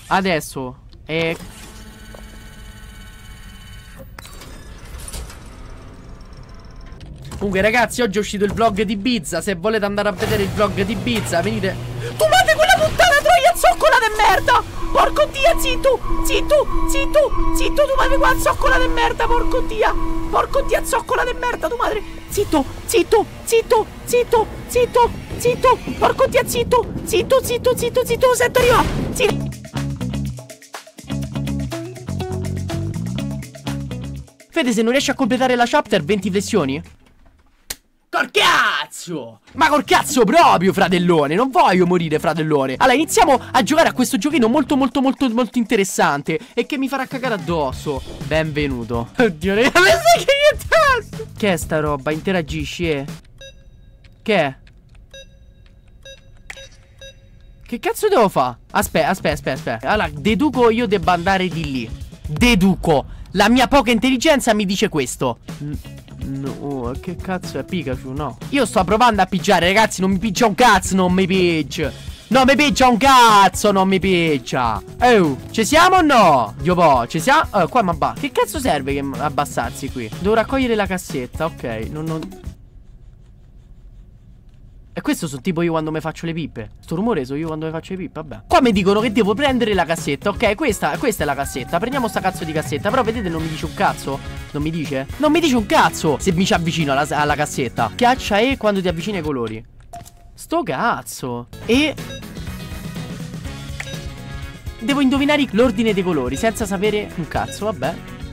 Adesso comunque ragazzi, oggi è uscito il vlog di Ibiza. Se volete andare a vedere il vlog di Ibiza, venite. Tu madre, quella puttana troia zoccola de merda! Porco dia, zitto, zitto, zitto, zitto, tu madre qua zoccola de merda, porco dia, zoccola de merda, tu madre. Zitto, zitto, zitto, zitto, zitto, zitto, porco dia, zitto, zitto, zitto, zitto, zitto, sento arriva, zitto. Fede, se non riesci a completare la chapter, 20 flessioni? Col cazzo! Ma col cazzo proprio, fratellone! Non voglio morire, fratellone! Allora, iniziamo a giocare a questo giochino molto interessante e che mi farà cagare addosso. Benvenuto. Oddio, raga, che è sta roba? Interagisci, Che è? Che cazzo devo fare? Aspetta. Allora, deduco io debba andare di lì. Deduco. La mia poca intelligenza mi dice questo. No, che cazzo è Pikachu? No. Io sto provando a pigiare, ragazzi. Non mi piccia un cazzo, non mi piccia. Non mi piccia un cazzo, non mi piccia. Oh, ci siamo o no? Dio po', ci siamo? Qua ma va. Che cazzo serve che abbassarsi qui? Devo raccogliere la cassetta, ok. E questo sono tipo io quando mi faccio le pippe. Sto rumore sono io quando mi faccio le pippe, vabbè. Qua mi dicono che devo prendere la cassetta. Ok, questa è la cassetta. Prendiamo sta cazzo di cassetta. Però vedete, non mi dice un cazzo. Non mi dice? Non mi dice un cazzo se mi ci avvicino alla cassetta. Schiaccia E quando ti avvicini ai colori. Sto cazzo. E devo indovinare l'ordine dei colori senza sapere un cazzo, vabbè.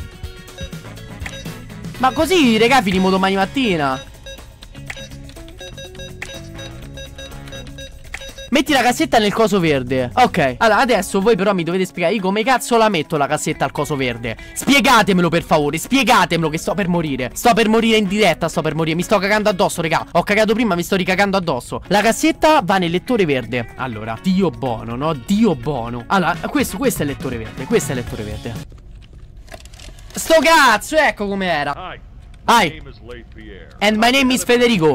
Ma così, raga, finimo domani mattina. Metti la cassetta nel coso verde. Ok. Allora adesso voi però mi dovete spiegare come cazzo la metto la cassetta al coso verde. Spiegatemelo per favore. Spiegatemelo che sto per morire. Sto per morire in diretta. Sto per morire. Mi sto cagando addosso, raga. Ho cagato prima, mi sto ricagando addosso. La cassetta va nel lettore verde. Allora, Dio buono, no? Dio buono. Allora, questo è il lettore verde. Questo è il lettore verde. Sto cazzo, ecco com'era. Hi. And my name is Federico.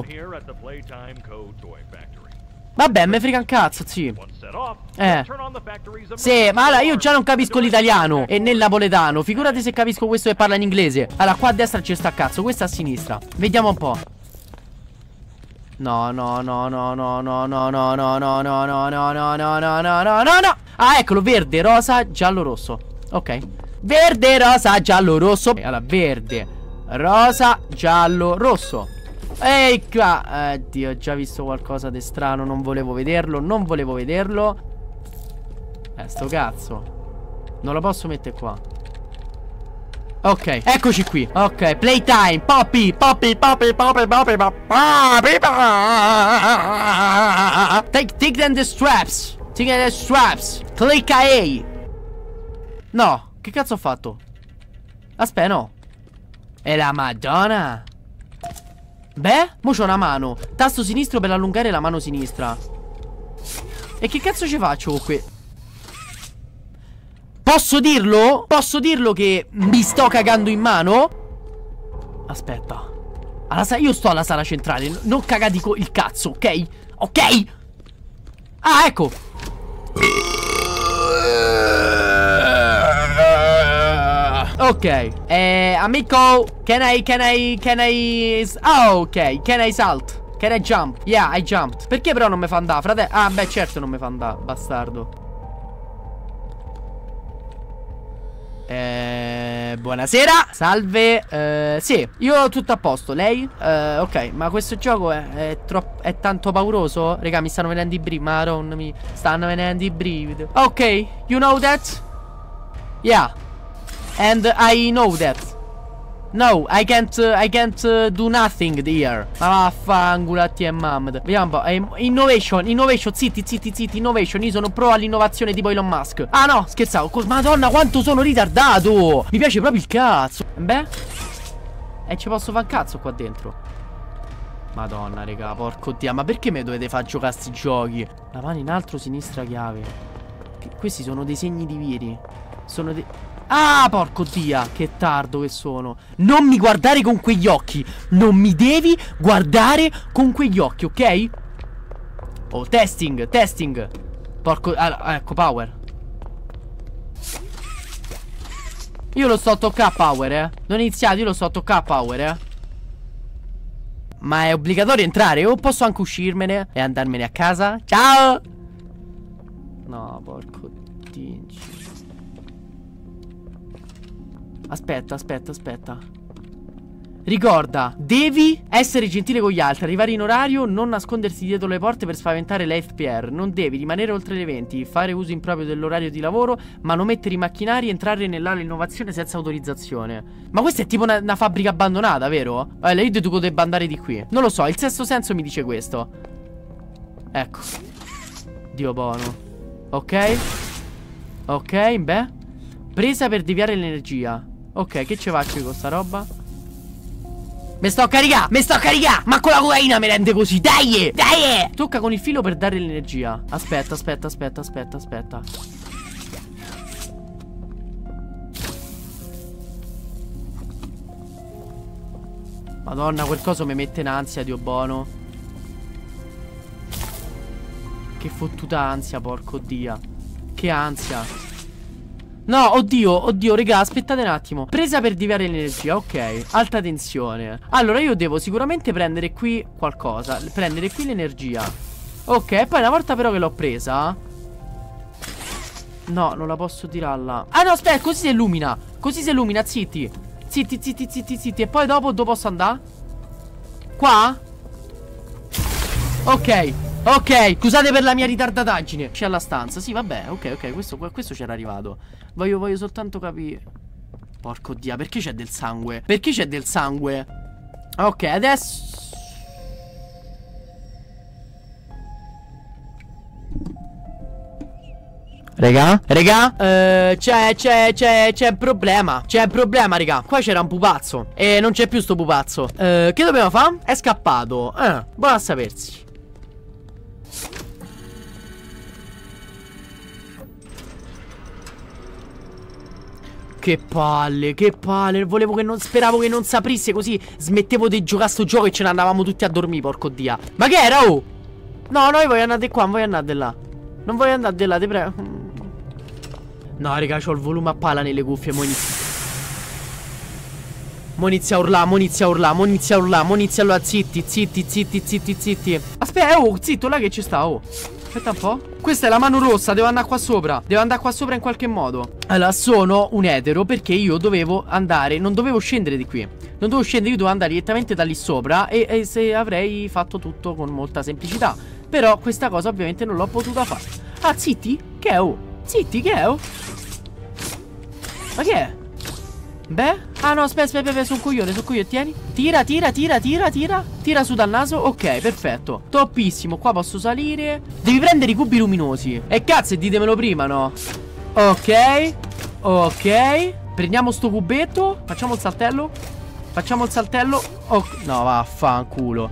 Vabbè, me frega un cazzo, sì. Sì, ma allora io già non capisco l'italiano e nel napoletano. Figurati se capisco questo che parla in inglese. Allora, qua a destra ci sta cazzo, questa a sinistra. Vediamo un po'. No. Ah, eccolo, verde, rosa, giallo, rosso. Ok. Verde, rosa, giallo, rosso. Allora, verde, rosa, giallo, rosso. Ehi qua. Dio, ho già visto qualcosa di strano. Non volevo vederlo. Sto cazzo. Non lo posso mettere qua. Ok, eccoci qui. Ok, playtime. Poppy. Take them the straps. Click A. No, che cazzo ho fatto? Aspetta, no. È la Madonna. Beh, mo c'ho una mano. Tasto sinistro per allungare la mano sinistra. E che cazzo ci faccio con qui? Posso dirlo? Posso dirlo che mi sto cagando in mano? Aspetta. Io sto alla sala centrale. Non cagati il cazzo, ok? Ok? Ah, ecco. Ok. Amico, can I oh, ok. Can I salt? Can I jump? Yeah, I jumped. Perché però non mi fa andare, frate? Ah, beh, certo non mi fa andare, bastardo. Buonasera. Salve. Sì, io tutto a posto. Lei? Ok, ma questo gioco è tanto pauroso? Raga, mi stanno venendo i brividi. Madonna, mi stanno venendo i brividi. Ok, you know that? Yeah. And I know that. No, I can't do nothing here. Ma vaffanculo a te e mamma. Vediamo un po'. Innovation, zitti, innovation. Io sono pro all'innovazione tipo Elon Musk. Ah no, scherzavo. Madonna, quanto sono ritardato. Mi piace proprio il cazzo. Beh, ci posso fare un cazzo qua dentro. Madonna, raga, porco dio. Ma perché me dovete far giocare a sti giochi? La mano in alto, sinistra chiave. Questi sono dei segni di viri. Sono dei... Ah, porco dia, che tardo che sono. Non mi guardare con quegli occhi. Non mi devi guardare con quegli occhi, ok? Oh, testing. Porco, ecco, power. Io lo sto a toccare a power, Non è iniziato, io lo sto a toccare a power, Ma è obbligatorio entrare o posso anche uscirmene e andarmene a casa? Ciao! No, porco dinci. Aspetta. Ricorda, devi essere gentile con gli altri, arrivare in orario, non nascondersi dietro le porte per spaventare l'FPR. Non devi rimanere oltre le 20, fare uso improprio dell'orario di lavoro, manomettere i macchinari, entrare nell'area innovazione senza autorizzazione. Ma questa è tipo una fabbrica abbandonata, vero? Io devo andare di qui. Non lo so, il sesto senso mi dice questo. Ecco. Dio buono. Ok, beh. Presa per deviare l'energia. Ok, che ci faccio con sta roba? Mi sto a caricare! Ma con la cocaina mi rende così! Dai! Tocca con il filo per dare l'energia. Aspetta. Madonna, quel coso mi mette in ansia, Dio buono. Che fottuta ansia, porco dia. Che ansia. No, oddio, raga, aspettate un attimo. Presa per deviare l'energia, ok. Alta tensione. Allora io devo sicuramente prendere qui qualcosa. Prendere qui l'energia. Ok, poi una volta però che l'ho presa. No, non la posso tirare là. Ah no, aspetta, così si illumina. Zitti. Zitti. E poi dopo dove posso andare? Qua? Ok, scusate per la mia ritardataggine. C'è alla stanza, sì vabbè, ok, questo c'era arrivato. Voglio soltanto capire. Porco dia, perché c'è del sangue? Ok, adesso Regà, c'è un problema. Regà. Qua c'era un pupazzo e non c'è più sto pupazzo. Che dobbiamo fare? È scappato. Buono a sapersi. Che palle. Speravo che non si aprisse, così smettevo di giocare a sto gioco e ce ne andavamo tutti a dormire, porco dia. Ma che era, oh? No, noi voglio andare di qua, non voglio andare di là. Non voglio andare di là, ti prego. No, raga, c'ho il volume a pala nelle cuffie. Mo inizia a urlare. Zitti. Aspetta, zitto, là che ci sta, Aspetta un po'. Questa è la mano rossa, devo andare qua sopra. In qualche modo. Allora, sono un etero perché io dovevo andare. Non dovevo scendere di qui. Io dovevo andare direttamente da lì sopra. E se avrei fatto tutto con molta semplicità. Però questa cosa ovviamente non l'ho potuta fare. Ah, zitti? Che è, Zitti, che è, Ma che è? Beh? Ah no, aspetta, sono coglione, tieni. Tira su dal naso. Ok, perfetto. Toppissimo, qua posso salire. Devi prendere i cubi luminosi. E cazzo, ditemelo prima, no? Ok. Prendiamo sto cubetto. Facciamo il saltello. No, vaffanculo.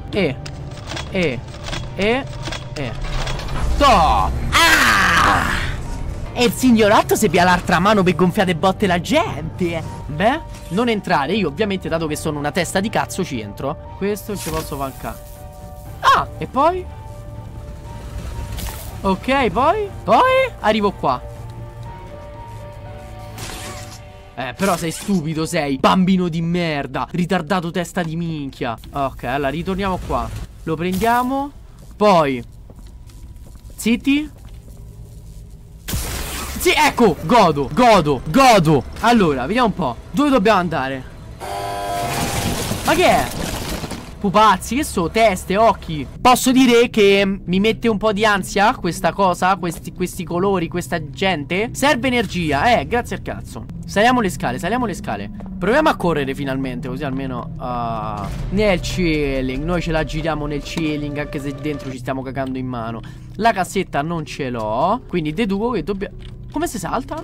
To! Ah! E il signorotto si pia l'altra mano per gonfiare botte la gente. Beh, non entrare. Io ovviamente, dato che sono una testa di cazzo, ci entro. Questo ci posso mancare. Ah, e poi? Ok, poi arrivo qua. Però sei stupido, sei bambino di merda. Ritardato testa di minchia. Ok, allora ritorniamo qua. Lo prendiamo. Poi zitti. Sì, ecco, godo. Allora, vediamo un po'. Dove dobbiamo andare? Ma che è? Pupazzi, che so, teste, occhi. Posso dire che mi mette un po' di ansia questa cosa, questi colori, questa gente. Serve energia, grazie al cazzo. Saliamo le scale. Proviamo a correre finalmente, così almeno nel ceiling. Noi ce la giriamo nel ceiling, anche se dentro ci stiamo cagando in mano. La cassetta non ce l'ho, quindi deduco che dobbiamo... Come si salta?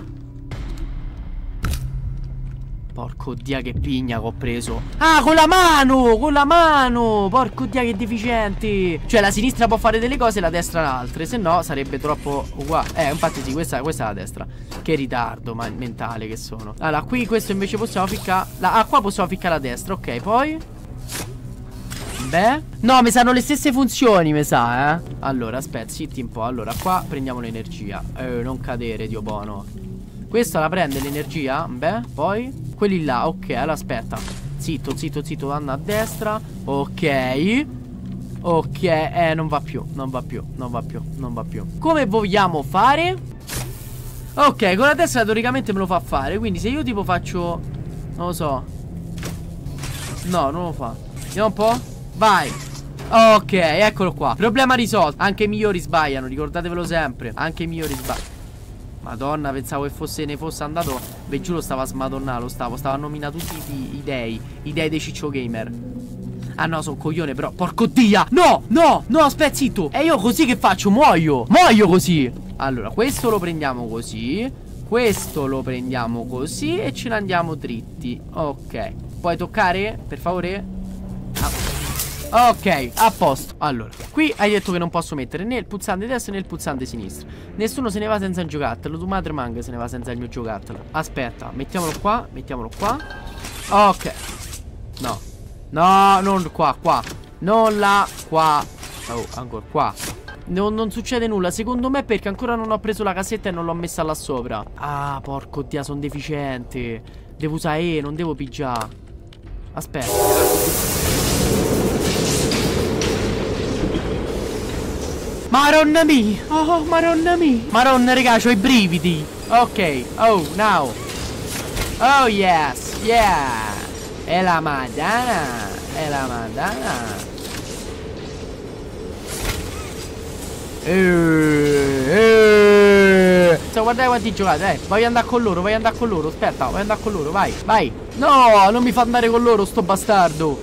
Porco dia che pigna che ho preso. Ah, con la mano. Porco dia che deficienti. Cioè la sinistra può fare delle cose e la destra altre. Se no sarebbe troppo uguale. Infatti sì, questa è la destra. Che ritardo mentale che sono. Allora, qui questo invece possiamo ficcare qua possiamo ficcare la destra. Ok, poi beh, no, mi sanno le stesse funzioni, mi sa, Allora, aspetta, zitti un po'. Allora, qua prendiamo l'energia. Non cadere, Dio buono. Questa la prende l'energia. Beh, poi quelli là, ok, allora aspetta. Zitto, zitto, zitto, vanno a destra. Ok. Ok, non va più, non va più, non va più, non va più. Come vogliamo fare? Ok, con la destra teoricamente me lo fa fare. Quindi se io tipo faccio, non lo so. No, non lo fa. Vediamo un po'. Vai. Ok, eccolo qua. Problema risolto. Anche i migliori sbagliano, ricordatevelo sempre. Anche i migliori sbagliano. Madonna, pensavo che ne fosse andato. Ve giuro stava a smadonnare. Stava a nominare tutti i dei. I dei dei Ciccio Gamer. Ah no, sono coglione però. Porco dia. No, no, no, aspetta, zitto. E io così che faccio? Muoio. Muoio così. Allora, questo lo prendiamo così. Questo lo prendiamo così. E ce ne andiamo dritti. Ok. Puoi toccare, per favore? Ah. Ok, a posto. Allora, qui hai detto che non posso mettere né il pulsante destra né il pulsante sinistra. Nessuno se ne va senza il giocattolo. Tu madre manca se ne va senza il mio giocattolo. Aspetta, mettiamolo qua. Mettiamolo qua. Ok. No. No, non qua, qua. Non là, qua. Oh, ancora qua. Non succede nulla, secondo me, perché ancora non ho preso la casetta e non l'ho messa là sopra. Ah, porco dia, sono deficiente. Devo usare non devo pigiare. Aspetta. Maronna mia. Oh, maronna mia. Maronna, raga, c'ho i brividi. Ok, oh, now. Oh, yes, yeah. È la Madonna. È la Madonna. Guardate quanti giocate, voglio andare con loro, voglio andare con loro. Aspetta, voglio andare con loro, vai, vai. No, non mi fa andare con loro sto bastardo.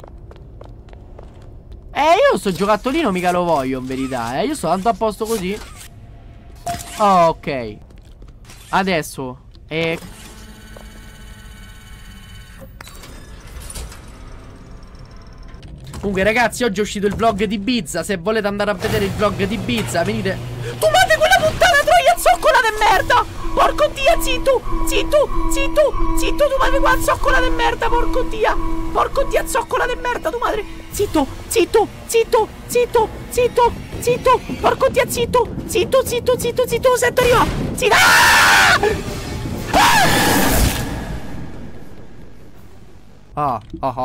Io sto giocattolino mica lo voglio in verità, io sto tanto a posto così. Oh, ok. Adesso Comunque ragazzi, oggi è uscito il vlog di Ibiza. Se volete andare a vedere il vlog di Ibiza, venite. Tu madre quella puttana troia zoccola de merda. Porco dia, zitto, zitto, zitto, zitto, tu madre qua zoccola de merda, porco dia. Porco dia, zoccola de merda, tu madre. Zitto, zitto, zitto, zitto, zitto, zitto. Porco dia, zitto, zitto, zitto, zitto, zitto. Sento arriva. Zitto. Ah!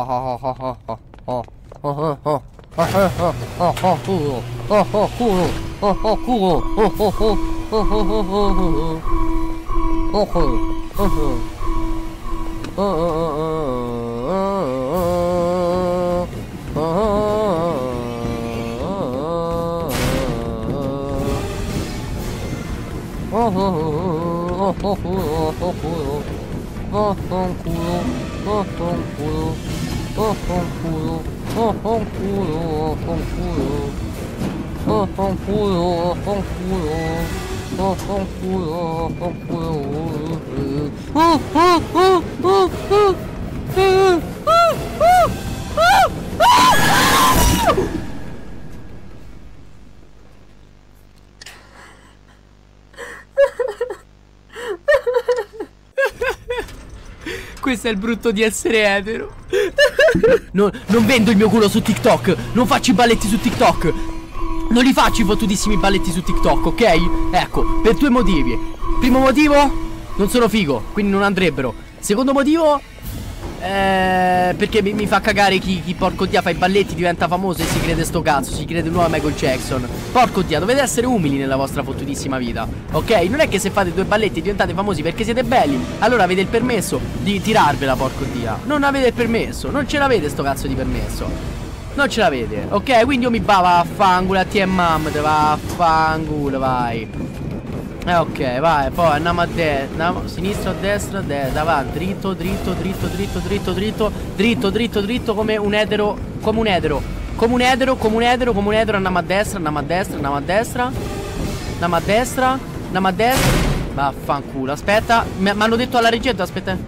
Questo è il brutto di essere etero. Non vendo il mio culo su TikTok. Non faccio i balletti su TikTok. Non li faccio i fottutissimi balletti su TikTok, ok? Ecco, per due motivi. Primo motivo, non sono figo, quindi non andrebbero. Secondo motivo, perché mi fa cagare chi porco dia fa i balletti, diventa famoso e si crede sto cazzo, si crede il nuovo Michael Jackson. Porco dia, dovete essere umili nella vostra fottutissima vita, ok? Non è che se fate due balletti diventate famosi perché siete belli, allora avete il permesso di tirarvela, porco dia. Non avete il permesso, non ce l'avete sto cazzo di permesso. Non ce l'avete, ok? Quindi io mi bava a fanculo a te mam, te va a fanculo, vai. Ok, vai, poi andiamo a destra, sinistra, a destra, va, dritto, dritto, dritto, dritto, dritto, dritto, dritto, dritto, dritto, come un etero, come un etero, come un etero, come un etero, come un etero, andiamo a destra, andiamo a destra, andiamo a destra, andiamo a destra, andiamo a destra, vaffanculo, aspetta, mi hanno detto alla regia, aspetta.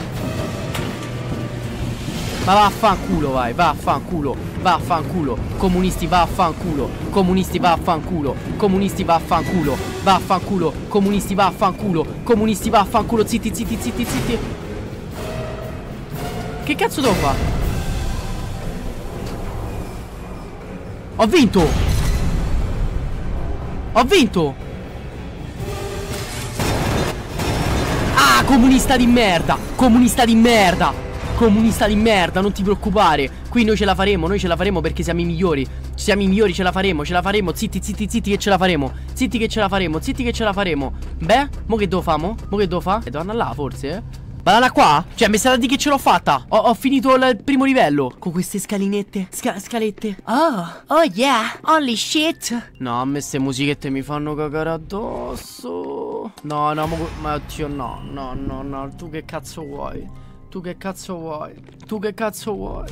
Ma vaffanculo, vai, vaffanculo, vaffanculo, comunisti vaffanculo, comunisti vaffanculo, comunisti vaffanculo, vaffanculo, comunisti vaffanculo, comunisti vaffanculo, zitti, zitti, zitti, zitti. Che cazzo devo fare? Ho vinto! Ho vinto! comunista di merda. Comunista di merda. Comunista di merda, non ti preoccupare. Qui noi ce la faremo perché siamo i migliori. Siamo i migliori, ce la faremo. Zitti, zitti, zitti che ce la faremo. Zitti che ce la faremo, zitti che ce la faremo. Beh, mo che devo famo? Mo che devo fa? Devo andare là forse, Vado da qua? Cioè mi state a dire che ce l'ho fatta. Ho finito il primo livello. Con queste scalinette, scalette. Oh yeah, holy shit. No, a me ste musichette mi fanno cagare addosso. No, ma oddio no. Tu che cazzo vuoi? Tu che cazzo vuoi?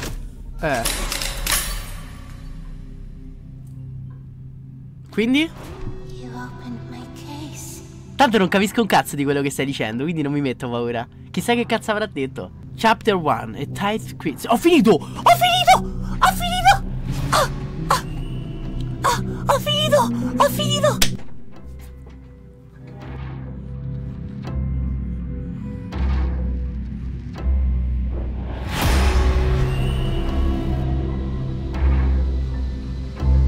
Quindi? Tanto non capisco un cazzo di quello che stai dicendo, quindi non mi metto paura. Chissà che cazzo avrà detto. Chapter 1, a tight quiz. Ho finito! Ho finito!